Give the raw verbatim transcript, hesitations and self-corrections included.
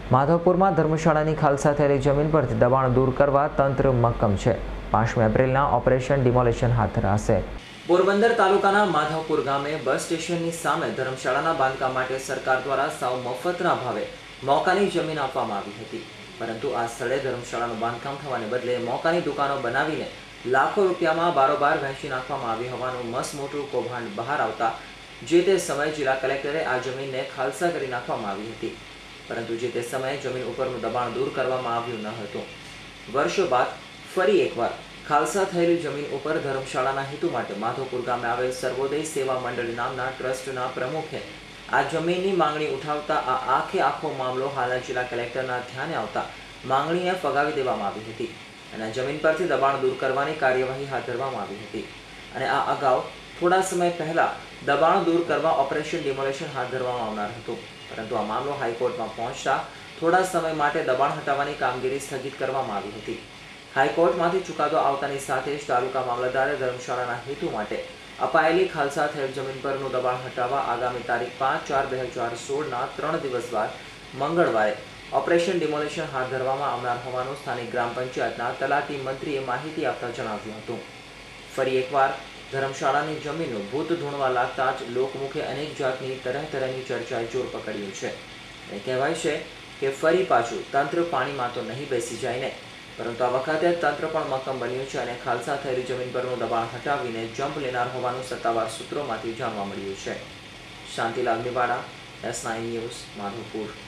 માધવપુરમાં ધર્મશાળાની ખાલસા થયેલી જમીન પરથી દબાણ દૂર કરવા તંત્ર મક્કમ છે. પાંચમી એપ્રિલના ઓપરેશન ડિમોલેશન હાથ ધરાશે. પોરબંદર તાલુકાના માધવપુર ગામે બસ સ્ટેશનની સામે ધર્મશાળાના બાંધકામ માટે સરકાર દ્વારા સાવ મફતના ભાવે મોકાની જમીન આપવામાં આવી હતી. પરંતુ આ સ્થળે ધર્મશાળાનું બાંધકામ થવાને બદલે મોકાની દુકાનો બનાવીને લાખો રૂપિયામાં બારોબાર વહેંચી નાખવામાં આવી હોવાનું મસ્ત મોટું કૌભાંડ બહાર આવતા જે તે સમયે જિલ્લા કલેક્ટરે આ જમીનને ખાલસા કરી નાખવામાં આવી હતી. પરંતુ જે તે સમયે જમીન ઉપરનું દબાણ દૂર કરવામાં આવ્યું ન હતું. વર્ષો બાદ ફરી એકવાર ખાલસા થયેલી જમીન ઉપર ધર્મશાળાના હેતુ માટે માધવપુર ગામે આવેલ સર્વોદય સેવા મંડળ નામના ટ્રસ્ટના પ્રમુખે આ જમીનની માંગણી ઉઠાવતા આ આખે આખો મામલો હાલના જિલ્લા કલેક્ટરના ધ્યાને આવતા માંગણીને ફગાવી દેવામાં આવી હતી અને જમીન પરથી દબાણ દૂર કરવાની કાર્યવાહી હાથ ધરવામાં આવી હતી. અને આ અગાઉ થોડા સમય પહેલા દબાણ દૂર કરવા ઓપરેશન ડિમોલેશન હાથ ધરવામાં આવનાર હતું. પરંતુ આ મામલો હાઈકોર્ટમાં પહોંચતા થોડા સમય માટે દબાણ હટાવવાની કામગીરી સ્થગિત કરવામાં આવી હતી. હાઈકોર્ટમાંથી ચુકાદો આવતાની સાથે જ તાલુકા મામલતદારે ધર્મશાળાના હેતુ માટે અપાયેલી ખાલસા થયેલ જમીન પરનું દબાણ હટાવવા આગામી તારીખ પાંચ ચાર બે હજાર સોળના ત્રણ દિવસ બાદ મંગળવારે ઓપરેશન ડિમોલેશન હાથ ધરવામાં આવનાર હોવાનું સ્થાનિક ગ્રામ પંચાયતના તલાટી મંત્રીએ માહિતી આપતા જણાવ્યું હતું. ફરી એકવાર ધર્મશાળાની જમીનનું ભૂત ધૂણવા લાગતા જ લોકમુખે અનેક જાતની તરહ તરહની ચર્ચાએ જોર પકડ્યું છે. અને કહેવાય છે કે ફરી પાછું તંત્ર પાણીમાં તો નહીં બેસી જાય ને, પરંતુ આ વખતે તંત્ર પણ મક્કમ બન્યું છે અને ખાલસા થયેલી જમીન પરનું દબાણ હટાવીને જમ્પ લેનાર હોવાનું સત્તાવાર સૂત્રોમાંથી જાણવા મળ્યું છે. Shantilal Nivada, S nine news, Madhavpur.